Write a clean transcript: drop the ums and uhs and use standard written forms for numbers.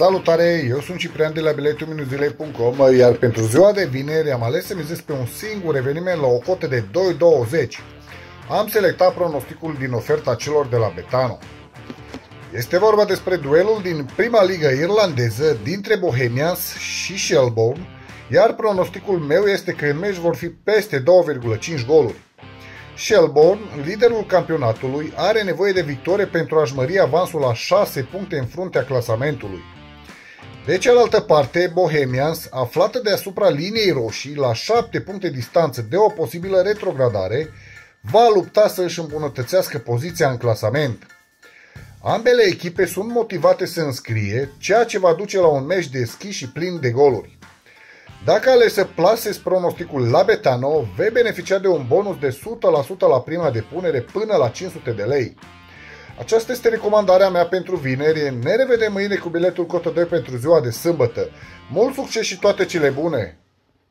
Salutare, eu sunt Ciprian de la biletul-zilei.com, iar pentru ziua de vineri am ales să mizez pe un singur eveniment la o cotă de 2,20. Am selectat pronosticul din oferta celor de la Betano. Este vorba despre duelul din prima ligă irlandeză dintre Bohemians și Shelbourne, iar pronosticul meu este că în meci vor fi peste 2,5 goluri. Shelbourne, liderul campionatului, are nevoie de victorie pentru a-și mări avansul la 6 puncte în fruntea clasamentului. De cealaltă parte, Bohemians, aflată deasupra liniei roșii, la 7 puncte distanță de o posibilă retrogradare, va lupta să își îmbunătățească poziția în clasament. Ambele echipe sunt motivate să înscrie, ceea ce va duce la un meci deschis și plin de goluri. Dacă ales să plasezi pronosticul la Betano, vei beneficia de un bonus de 100% la prima depunere până la 500 de lei. Aceasta este recomandarea mea pentru vineri. Ne revedem mâine cu biletul cotă 2 pentru ziua de sâmbătă. Mult succes și toate cele bune!